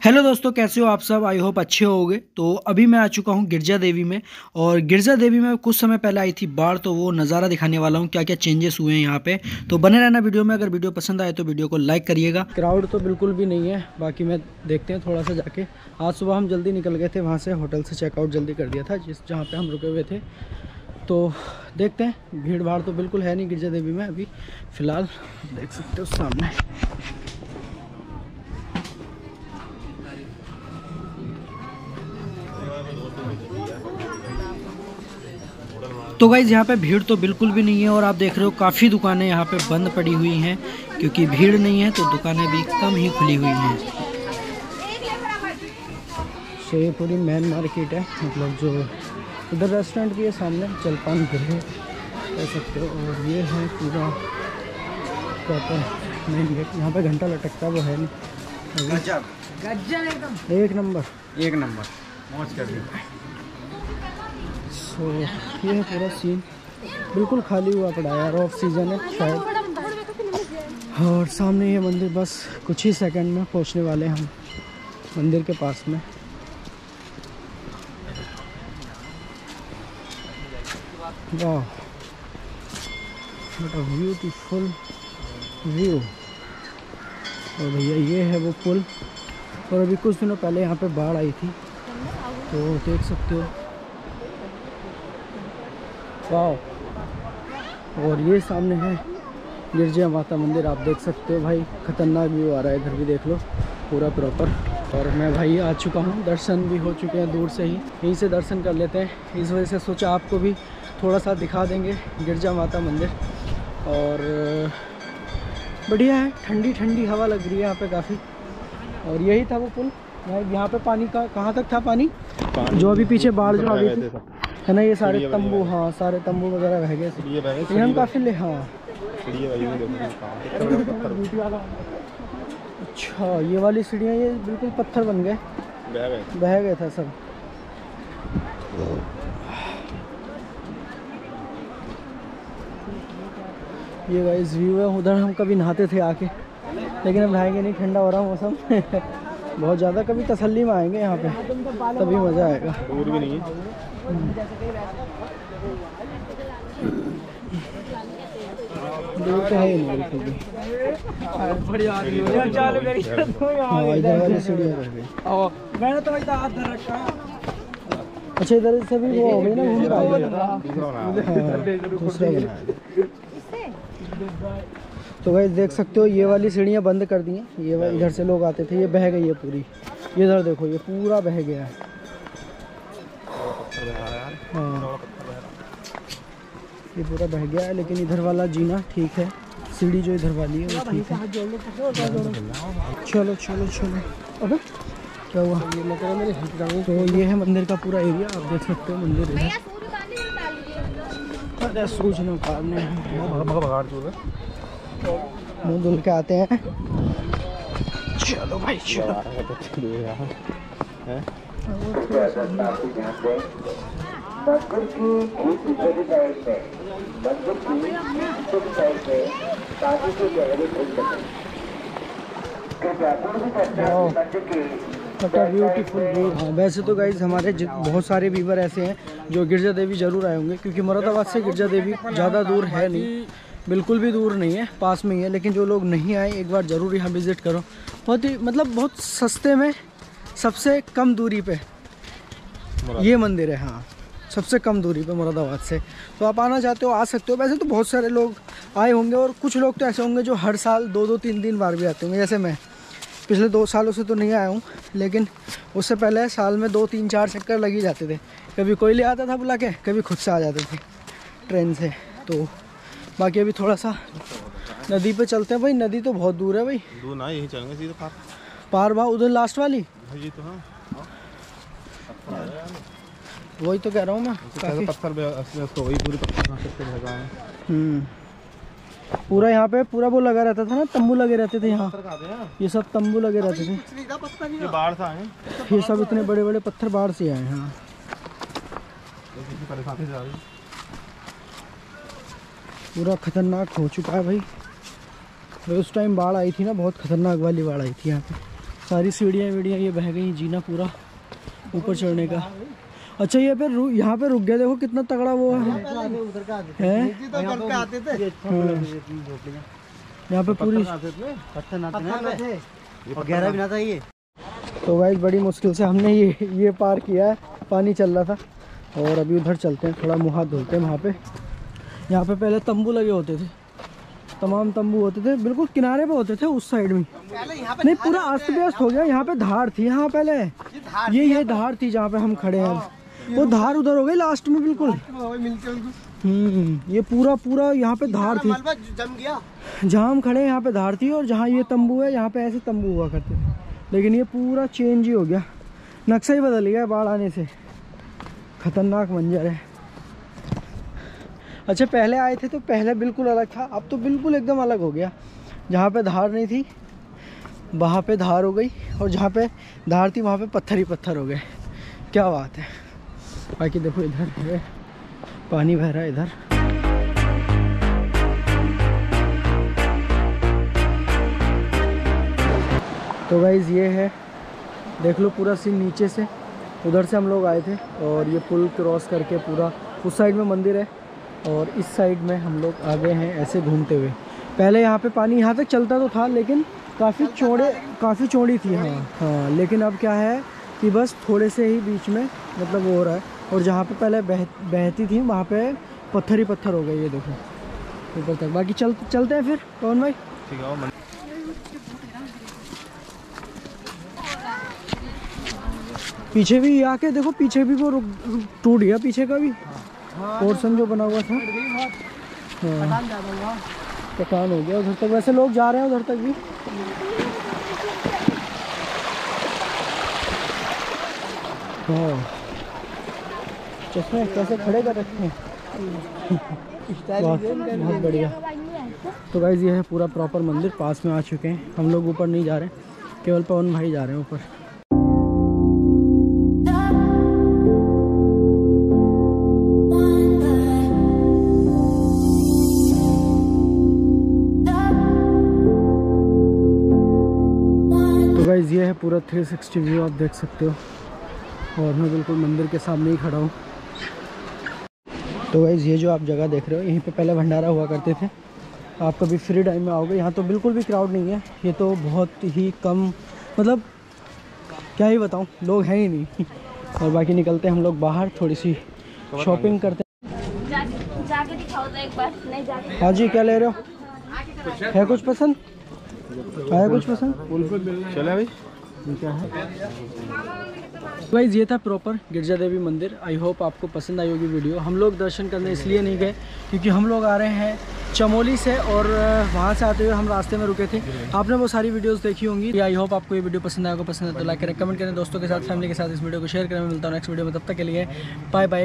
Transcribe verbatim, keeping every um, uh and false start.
Hello दोस्तों, कैसे हो आप सब। आई होप अच्छे होगे। तो अभी मैं आ चुका हूँ गिरजा देवी में। और गिरजा देवी में कुछ समय पहले आई थी बाढ़, तो वो नज़ारा दिखाने वाला हूँ क्या क्या चेंजेस हुए हैं यहाँ पे। तो बने रहना वीडियो में। अगर वीडियो पसंद आए तो वीडियो को लाइक करिएगा। क्राउड तो बिल्कुल भी नहीं है, बाकी मैं देखते हैं थोड़ा सा जाके। आज सुबह हम जल्दी निकल गए थे वहाँ से, होटल से चेकआउट जल्दी कर दिया था जिस जहाँ पर हम रुके हुए थे। तो देखते हैं, भीड़ भाड़ तो बिल्कुल है नहीं गिरजा देवी में अभी फ़िलहाल। देख सकते हो सामने। तो गाइज़ यहाँ पे भीड़ तो बिल्कुल भी नहीं है, और आप देख रहे हो काफ़ी दुकानें यहाँ पे बंद पड़ी हुई हैं क्योंकि भीड़ नहीं है, तो दुकानें भी कम ही खुली हुई हैं। सो ये पूरी मेन मार्केट है, मतलब जो उधर रेस्टोरेंट भी है सामने, जलपान गृह कह सकते हो। और ये है पूरा प्रॉपर मेन गेट। यहाँ पे घंटा लटकता है, वो है नहीं। गजब गजब एकदम एक नंबर एक नंबर मौज कर दी। तो ये है पूरा सीन, बिल्कुल खाली हुआ पड़ा है यार, ऑफ सीजन है शायद। और सामने ये मंदिर, बस कुछ ही सेकंड में पहुंचने वाले हैं हम मंदिर के पास में। वाह, व्हाट अ ब्यूटीफुल व्यू। और भैया ये है वो पुल, और अभी कुछ दिनों पहले यहाँ पे बाढ़ आई थी, तो देख सकते हो। वाह। और ये सामने है गिरजा माता मंदिर, आप देख सकते हो भाई। खतरनाक व्यू आ रहा है, इधर भी देख लो पूरा प्रॉपर। और मैं भाई आ चुका हूँ, दर्शन भी हो चुके हैं दूर से ही, यहीं से दर्शन कर लेते हैं। इस वजह से सोचा आपको भी थोड़ा सा दिखा देंगे गिरजा माता मंदिर। और बढ़िया है, ठंडी ठंडी हवा लग रही है यहाँ पे काफ़ी। और यही था वो पुल, यहाँ पे पानी का कहाँ तक था पानी, पानी जो अभी पीछे बाढ़ जो आ गई थी है ना। ये सारे तंबू, हाँ सारे तंबू वगैरह रह गए थे, हम काफ़ी ले। हाँ अच्छा, ये वाली सीढ़ियाँ ये बिल्कुल पत्थर बन गए, बह गए था सब। ये गाइस व्यू है। उधर हम कभी नहाते थे आके, लेकिन अब नहाएंगे नहीं, ठंडा हो रहा मौसम बहुत ज़्यादा। कभी तसल्ली में आएंगे यहाँ पे, तभी मज़ा आएगा। दूर भी नहीं है, दूर तो है ही नहीं बिल्कुल भी। इधर वाली सीढ़ियाँ रह गई। अच्छा, इधर से भी वो हो गई ना, दूसरा बनाया। तो भाई देख सकते हो, ये वाली सीढ़ियाँ बंद कर दी हैं। ये इधर से लोग आते थे, ये बह गई है पूरी। ये इधर देखो, ये पूरा बह गया है। हाँ, ये पूरा बह गया है, लेकिन इधर वाला जीना ठीक है, सीढ़ी जो इधर वाली है वो ठीक है। चलो चलो चलो। अबे क्या हुआ? तो ये है मंदिर का पूरा एरिया, आप देख सकते हो। मंदिर है, अरे सूझ न उतारने मुँह धुल के आते हैं। चलो भाई चलो। Beautiful view. हाँ, वैसे तो गाइज हमारे बहुत सारे व्यूवर ऐसे हैं जो गिरजा देवी ज़रूर आए होंगे, क्योंकि मुरादाबाद से गिरजा देवी ज़्यादा दूर है नहीं, बिल्कुल भी दूर नहीं है, पास में ही है। लेकिन जो लोग नहीं आए, एक बार ज़रूर यहाँ विज़िट करो। बहुत ही मतलब बहुत सस्ते में, सबसे कम दूरी पे ये मंदिर है। हाँ, सबसे कम दूरी पे मुरादाबाद से। तो आप आना चाहते हो आ सकते हो। वैसे तो बहुत सारे लोग आए होंगे, और कुछ लोग तो ऐसे होंगे जो हर साल दो दो तीन तीन बार भी आते होंगे। जैसे मैं पिछले दो सालों से तो नहीं आया हूँ, लेकिन उससे पहले साल में दो तीन चार चक्कर लग ही जाते थे। कभी कोई ले आता था बुला के, कभी खुद से आ जाते थे ट्रेन से। तो बाकी अभी थोड़ा सा नदी पे चलते हैं भाई। नदी तो बहुत दूर है भाई, दूर ना, यही चलेंगे सीधे पार पार भाव उधर लास्ट वाली। ये तो हाँ, वही तो कह रहा हूँ मैं। काफी पत्थर तो वही पूरी पत्थर। हम्म पूरा यहाँ पे पूरा वो लगा रहता था ना, तंबू लगे रहते थे यहाँ। ये सब तंबू लगे रहते थे। ये बाढ़ से आए, ये सब इतने बड़े बड़े पत्थर बाढ़ से आए हैं। पूरा खतरनाक हो चुका है भाई। उस टाइम बाढ़ आई थी ना, बहुत खतरनाक वाली बाढ़ आई थी यहाँ पे। सारी सीढ़ियाँ वीढ़ियाँ ये बह गई, जीना पूरा ऊपर चढ़ने का। अच्छा ये पे यहाँ पे रुक गया, देखो कितना तगड़ा वो है, है? यहाँ पे पूरी गहरा भी ना था ये। तो गाइस बड़ी मुश्किल से हमने ये ये पार किया है, पानी चल रहा था। और अभी उधर चलते हैं, थोड़ा मुँह हाथ धुलते हैं। वहाँ पे यहाँ पे पहले तंबू लगे होते थे, तमाम तंबू होते थे, बिल्कुल किनारे पे होते थे उस साइड में। नहीं पूरा अस्त व्यस्त हो गया। यहाँ पे धार थी, हाँ पहले ये ये धार थी जहाँ पे हम खड़े हैं, वो धार उधर हो गई लास्ट में बिल्कुल। हम्म ये पूरा पूरा यहाँ पे धार थी, जम गया जहाँ हम खड़े हैं यहाँ पे धार थी, और जहाँ ये तंबू है यहाँ पे ऐसे तंबू हुआ करते थे। लेकिन ये पूरा चेंज ही हो गया, नक्शा ही बदल गया बाढ़ आने से। खतरनाक मंजर है। अच्छा पहले आए थे तो पहले बिल्कुल अलग था, अब तो बिल्कुल एकदम अलग हो गया। जहाँ पे धार नहीं थी वहाँ पे धार हो गई, और जहाँ पे धार थी वहाँ पे पत्थर ही पत्थर हो गए। क्या बात है। बाकी देखो इधर है पानी बह रहा है इधर। तो गाइज़ ये है, देख लो पूरा सीन नीचे से। उधर से हम लोग आए थे और ये पुल क्रॉस करके पूरा उस साइड में मंदिर है, और इस साइड में हम लोग आ गए हैं ऐसे घूमते हुए। पहले यहाँ पे पानी यहाँ तक चलता तो था, लेकिन काफ़ी चौड़े काफ़ी चौड़ी थी। हाँ हाँ लेकिन अब क्या है कि बस थोड़े से ही बीच में मतलब वो हो रहा है, और जहाँ पे पहले बह बहती थी वहाँ पे पत्थर ही पत्थर हो गए। ये देखो ऊपर तक। बाकी चल चलते हैं फिर पवन भाई। ठीक है। पीछे भी आके देखो, पीछे भी वो टूट गया, पीछे का भी पोर्शन जो बना हुआ था। हाँ कटान हो गया उधर तक। वैसे लोग जा रहे हैं उधर तक भी। हाँ चश्मे कैसे खड़े कर रखे हैं। बहुत बढ़िया। तो गाइस ये है पूरा प्रॉपर मंदिर, पास में आ चुके हैं हम लोग। ऊपर नहीं जा रहे, केवल पवन भाई जा रहे हैं ऊपर। गाइस ये है पूरा थ्री सिक्सटी व्यू, आप देख सकते हो, और मैं बिल्कुल मंदिर के सामने ही खड़ा हूँ। तो गाइस ये जो आप जगह देख रहे हो, यहीं पे पहले भंडारा हुआ करते थे। आप कभी फ्री टाइम में आओगे, यहाँ तो बिल्कुल भी क्राउड नहीं है। ये तो बहुत ही कम, मतलब क्या ही बताऊँ, लोग हैं ही नहीं। और बाकी निकलते हैं हम लोग बाहर, थोड़ी सी शॉपिंग करते हैं। जा, जाके दिखाओ तो एक बार। नहीं जाके। हाँ जी क्या ले रहे हो, है कुछ पसंद, है कुछ पसंद? चले भाई। क्या है गाइस, ये था प्रॉपर गिरजा देवी मंदिर। आई होप आपको पसंद आई होगी वीडियो। हम लोग दर्शन करने इसलिए नहीं गए क्योंकि हम लोग आ रहे हैं चमोली से, और वहाँ से आते हुए हम रास्ते में रुके थे। आपने वो सारी वीडियोस देखी होंगी। आई होप आपको ये वीडियो पसंद आएगा। पसंद है तो लाइक करें, कमेंट करें, दोस्तों के साथ, फैमिली के साथ इस वीडियो को शेयर करें। मिलता हूँ नेक्स्ट वीडियो में, तब तक के लिए बाय बाय।